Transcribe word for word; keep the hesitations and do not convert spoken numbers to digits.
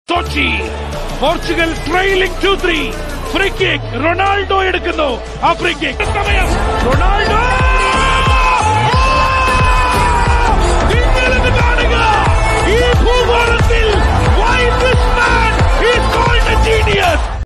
തോച്ചി. Portugal trailing two three. Free kick Ronaldo എടുക്കുന്നു. ആ free kick സമയം റൊണാൾഡോ